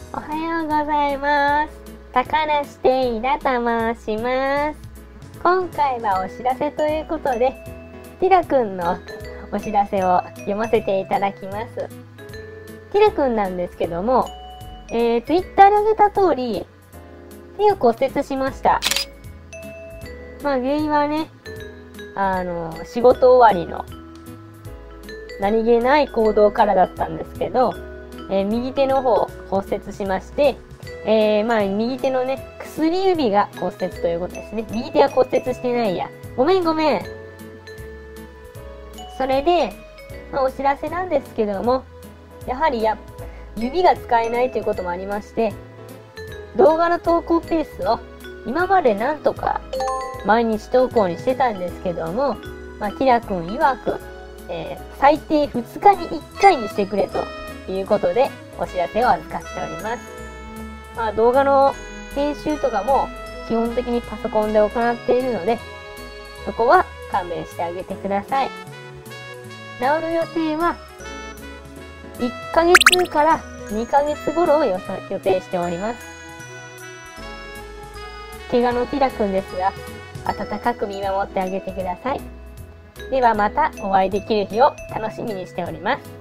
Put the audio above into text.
おはようございます。高梨テイラと申します。今回はお知らせということで、ティラくんのお知らせを読ませていただきます。ティラくんなんですけども、Twitter で挙げた通り、手を骨折しました。原因はね、仕事終わりの何気ない行動からだったんですけど、右手の方骨折しまして、右手のね、薬指が骨折ということですね。右手は骨折してないや。ごめん。それで、お知らせなんですけども、やはり指が使えないということもありまして、動画の投稿ペースを今までなんとか毎日投稿にしてたんですけども、ティラくん曰く、最低2日に1回にしてくれということでお知らせを預かっております。動画の編集とかも基本的にパソコンで行っているので、そこは勘弁してあげてください。治る予定は1ヶ月から2ヶ月頃を予定しております。怪我のティラくんですが、温かく見守ってあげてください。ではまたお会いできる日を楽しみにしております。